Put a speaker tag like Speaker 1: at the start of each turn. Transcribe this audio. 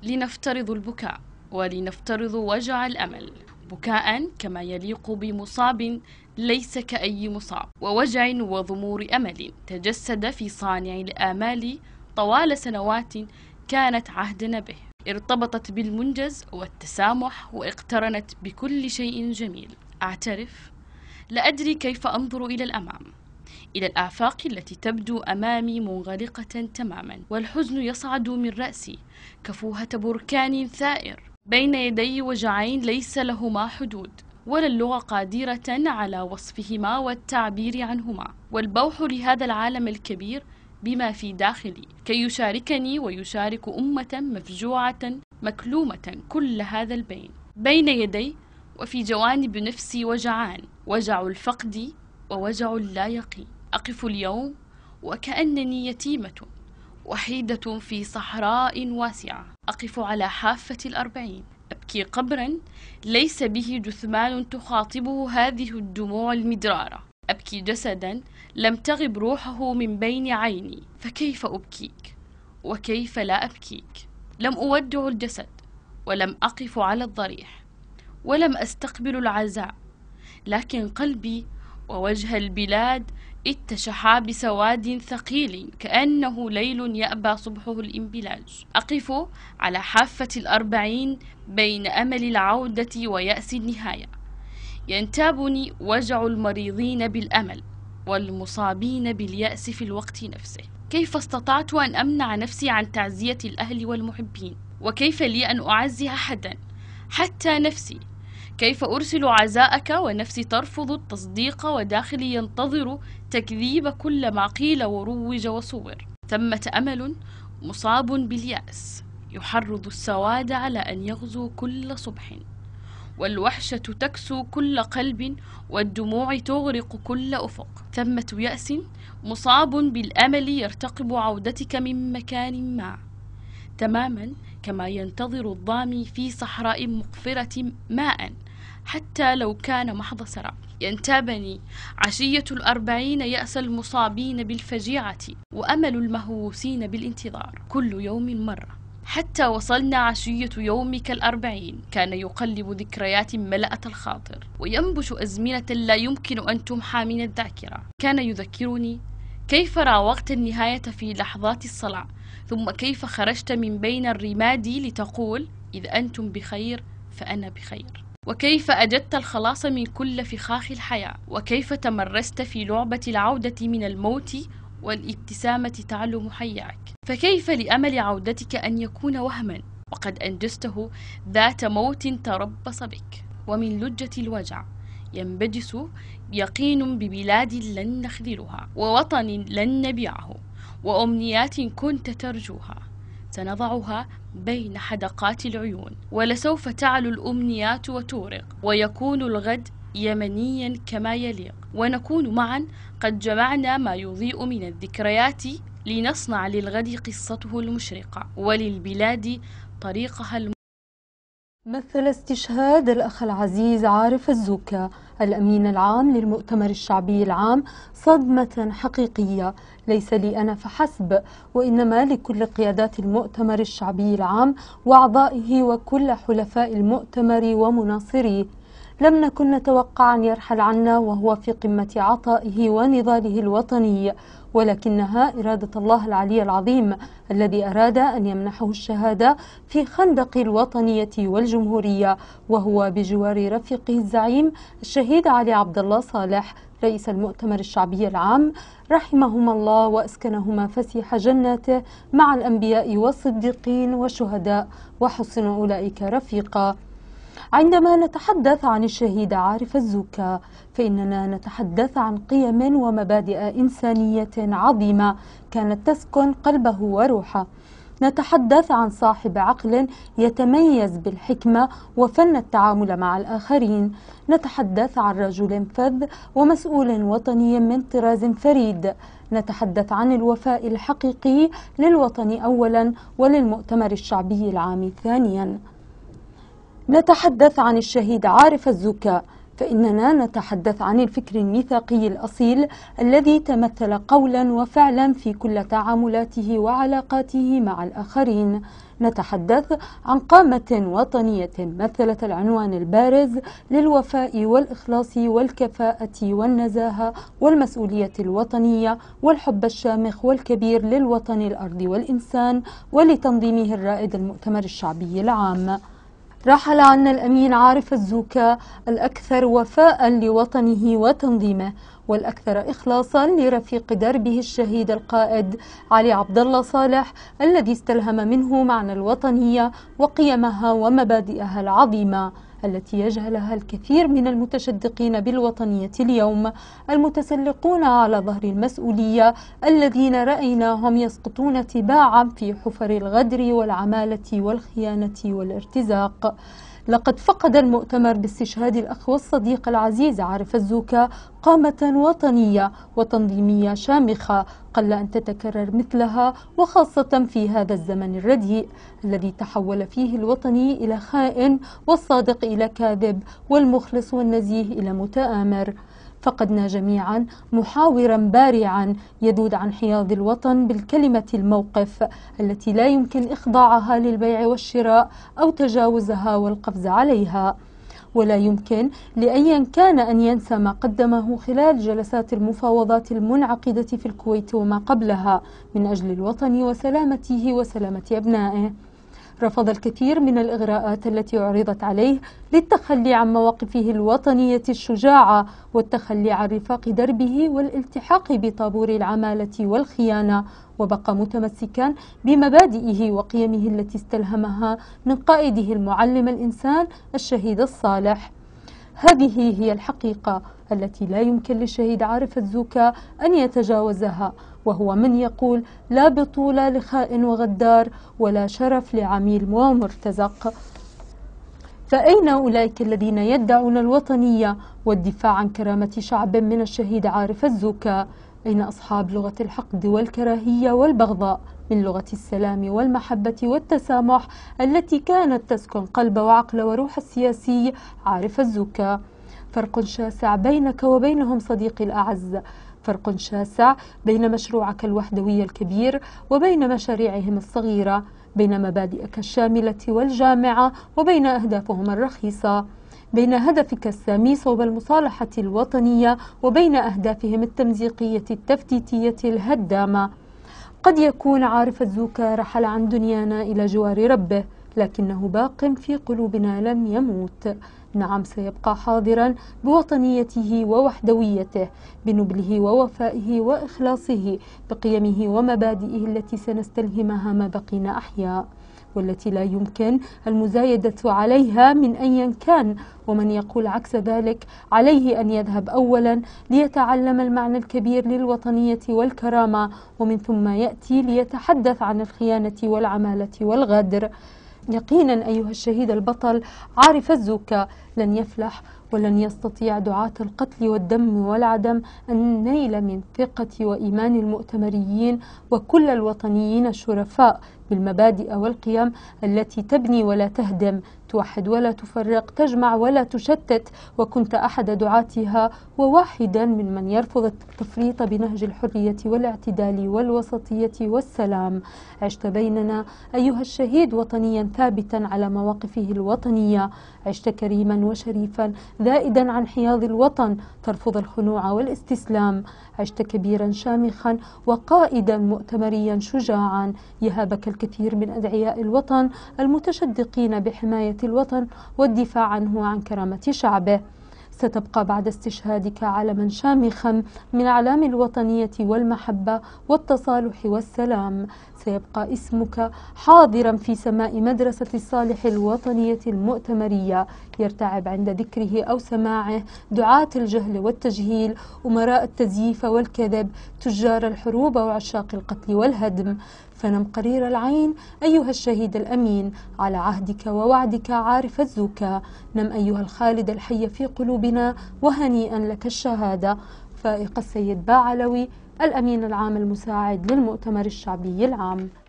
Speaker 1: لنفترض البكاء ولنفترض وجع الأمل، بكاء كما يليق بمصاب ليس كأي مصاب، ووجع وضمور أمل تجسد في صانع الآمال طوال سنوات كانت عهدنا به، ارتبطت بالمنجز والتسامح واقترنت بكل شيء جميل. أعترف لا أدري كيف أنظر إلى الأمام، إلى الآفاق التي تبدو أمامي منغلقة تماما، والحزن يصعد من رأسي كفوهة بركان ثائر بين يدي وجعين ليس لهما حدود، ولا اللغة قادرة على وصفهما والتعبير عنهما، والبوح لهذا العالم الكبير بما في داخلي كي يشاركني ويشارك أمة مفجوعة مكلومة كل هذا البين بين يدي. وفي جوانب نفسي وجعان، وجع الفقد ووجع اللا يقين. أقف اليوم وكأنني يتيمة وحيدة في صحراء واسعة، أقف على حافة 40، أبكي قبرا ليس به جثمان تخاطبه هذه الدموع المدرارة، أبكي جسدا لم تغب روحه من بين عيني، فكيف أبكيك وكيف لا أبكيك؟ لم أودع الجسد ولم أقف على الضريح ولم أستقبل العزاء، لكن قلبي ووجه البلاد اتشحا بسواد ثقيل كأنه ليل يأبى صبحه الانبلاج. أقف على حافة 40 بين أمل العودة ويأس النهاية، ينتابني وجع المريضين بالأمل والمصابين باليأس في الوقت نفسه. كيف استطعت أن أمنع نفسي عن تعزية الأهل والمحبين؟ وكيف لي أن أعزي أحدا حتى نفسي؟ كيف أرسل عزاءك ونفسي ترفض التصديق وداخلي ينتظر تكذيب كل ما قيل وروج وصور؟ ثمة أمل مصاب باليأس يحرض السواد على أن يغزو كل صبح، والوحشة تكسو كل قلب والدموع تغرق كل أفق. ثمة يأس مصاب بالأمل يرتقب عودتك من مكان ما، تماما كما ينتظر الظامي في صحراء مقفرة ماء حتى لو كان محض سراب. ينتابني عشية 40 يأس المصابين بالفجيعة وأمل المهووسين بالانتظار، كل يوم مرة، حتى وصلنا عشية يومك 40 كان يقلب ذكريات ملأت الخاطر وينبش أزمنة لا يمكن أن تمحى من الذاكرة. كان يذكرني كيف راوغت النهاية في لحظات الصلع، ثم كيف خرجت من بين الرماد لتقول إذا أنتم بخير فأنا بخير، وكيف أجدت الخلاص من كل فخاخ الحياة، وكيف تمرست في لعبة العودة من الموت والابتسامة تعلم حياك. فكيف لأمل عودتك أن يكون وهما وقد أنجزته ذات موت تربص بك؟ ومن لجة الوجع ينبجس يقين ببلاد لن نخذلها ووطن لن نبيعه وأمنيات كنت ترجوها سنضعها بين حدقات العيون، ولسوف تعلو الأمنيات وتورق، ويكون الغد يمنيا كما يليق، ونكون معا قد جمعنا ما يضيء من الذكريات لنصنع للغد قصته المشرقة وللبلاد طريقها
Speaker 2: مثل استشهاد الأخ العزيز عارف الزوكا الأمين العام للمؤتمر الشعبي العام صدمة حقيقية ليس لي أنا فحسب، وإنما لكل قيادات المؤتمر الشعبي العام وأعضائه وكل حلفاء المؤتمر ومناصريه. لم نكن نتوقع أن يرحل عنا وهو في قمة عطائه ونضاله الوطني، ولكنها إرادة الله العلي العظيم الذي أراد أن يمنحه الشهادة في خندق الوطنية والجمهورية، وهو بجوار رفيقه الزعيم الشهيد علي عبد الله صالح رئيس المؤتمر الشعبي العام رحمهما الله وأسكنهما فسيح جناته مع الأنبياء والصديقين والشهداء وحسن أولئك رفيقا. عندما نتحدث عن الشهيد عارف الزوكا فإننا نتحدث عن قيم ومبادئ إنسانية عظيمة كانت تسكن قلبه وروحه. نتحدث عن صاحب عقل يتميز بالحكمة وفن التعامل مع الآخرين. نتحدث عن رجل فذ ومسؤول وطني من طراز فريد. نتحدث عن الوفاء الحقيقي للوطن أولا وللمؤتمر الشعبي العام ثانيا. نتحدث عن الشهيد عارف الزوكا فإننا نتحدث عن الفكر الميثاقي الأصيل الذي تمثل قولا وفعلا في كل تعاملاته وعلاقاته مع الآخرين. نتحدث عن قامة وطنية مثلت العنوان البارز للوفاء والإخلاص والكفاءة والنزاهة والمسؤولية الوطنية والحب الشامخ والكبير للوطن، الأرض والإنسان، ولتنظيمه الرائد المؤتمر الشعبي العام. رحل عنا الأمين عارف الزوكا، الأكثر وفاء لوطنه وتنظيمه، والأكثر إخلاصا لرفيق دربه الشهيد القائد علي عبد الله صالح، الذي استلهم منه معنى الوطنية وقيمها ومبادئها العظيمة التي يجهلها الكثير من المتشدقين بالوطنية اليوم، المتسلقون على ظهر المسؤولية، الذين رأيناهم يسقطون تباعا في حفر الغدر والعمالة والخيانة والارتزاق. لقد فقد المؤتمر باستشهاد الأخ والصديق العزيز عارف الزوكا قامة وطنية وتنظيمية شامخة قل أن تتكرر مثلها، وخاصة في هذا الزمن الرديء الذي تحول فيه الوطني إلى خائن، والصادق إلى كاذب، والمخلص والنزيه إلى متآمر. فقدنا جميعا محاورا بارعا يذود عن حياض الوطن بالكلمة الموقف التي لا يمكن إخضاعها للبيع والشراء أو تجاوزها والقفز عليها، ولا يمكن لأي كان أن ينسى ما قدمه خلال جلسات المفاوضات المنعقدة في الكويت وما قبلها من أجل الوطن وسلامته وسلامة أبنائه. رفض الكثير من الإغراءات التي عرضت عليه للتخلي عن مواقفه الوطنية الشجاعة والتخلي عن رفاق دربه والالتحاق بطابور العمالة والخيانة، وبقى متمسكا بمبادئه وقيمه التي استلهمها من قائده المعلم الإنسان الشهيد الصالح. هذه هي الحقيقة التي لا يمكن للشهيد عارف الزوكا أن يتجاوزها، وهو من يقول لا بطولة لخائن وغدار ولا شرف لعميل ومرتزق. فأين أولئك الذين يدعون الوطنية والدفاع عن كرامة شعب من الشهيد عارف الزوكا؟ أين أصحاب لغة الحقد والكراهية والبغضاء من لغة السلام والمحبة والتسامح التي كانت تسكن قلب وعقل وروح السياسي عارف الزوكا؟ فرق شاسع بينك وبينهم صديقي الأعز، فرق شاسع بين مشروعك الوحدوي الكبير وبين مشاريعهم الصغيرة، بين مبادئك الشاملة والجامعة وبين أهدافهم الرخيصة، بين هدفك السامي صوب المصالحة الوطنية وبين أهدافهم التمزيقية التفتيتية الهدامة. قد يكون عارف الزوكا رحل عن دنيانا إلى جوار ربه، لكنه باق في قلوبنا لم يموت. نعم، سيبقى حاضرا بوطنيته ووحدويته، بنبله ووفائه وإخلاصه، بقيمه ومبادئه التي سنستلهمها ما بقينا أحياء، والتي لا يمكن المزايدة عليها من أيا كان. ومن يقول عكس ذلك عليه أن يذهب أولا ليتعلم المعنى الكبير للوطنية والكرامة، ومن ثم يأتي ليتحدث عن الخيانة والعمالة والغدر. يقينا أيها الشهيد البطل عارف الزوكا لن يفلح ولن يستطيع دعاة القتل والدم والعدم أن نيل من ثقة وإيمان المؤتمريين وكل الوطنيين الشرفاء بالمبادئ والقيم التي تبني ولا تهدم، توحد ولا تفرق، تجمع ولا تشتت، وكنت أحد دعاتها وواحدا من يرفض التفريط بنهج الحرية والاعتدال والوسطية والسلام. عشت بيننا أيها الشهيد وطنيا ثابتا على مواقفه الوطنية، عشت كريما وشريفا ذائدا عن حياض الوطن ترفض الخنوع والاستسلام، عشت كبيرا شامخا وقائدا مؤتمريا شجاعا يهابك الكثير من أدعياء الوطن المتشدقين بحماية الوطن والدفاع عنه وعن كرامة شعبه. ستبقى بعد استشهادك علما شامخا من أعلام الوطنية والمحبة والتصالح والسلام. سيبقى اسمك حاضرا في سماء مدرسة الصالح الوطنية المؤتمرية، يرتعب عند ذكره أو سماعه دعاة الجهل والتجهيل، أمراء التزييف والكذب، تجار الحروب وعشاق القتل والهدم. فنم قرير العين أيها الشهيد الأمين على عهدك ووعدك عارف الزوكا، نم أيها الخالد الحي في قلوبنا وهنيئا لك الشهادة. فائق السيد باعلوي، الأمين العام المساعد للمؤتمر الشعبي العام.